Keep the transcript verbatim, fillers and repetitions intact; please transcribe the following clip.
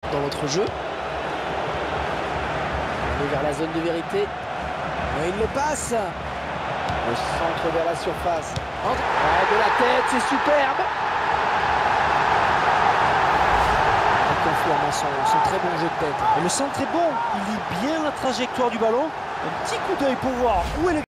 dans votre jeu. Allez vers la zone de vérité. Et il le passe. Le centre vers la surface. Ah, de la tête, c'est superbe. Il confirme son, son très bon jeu de tête. Et le centre est bon. Il lit bien la trajectoire du ballon. Un petit coup d'œil pour voir où est le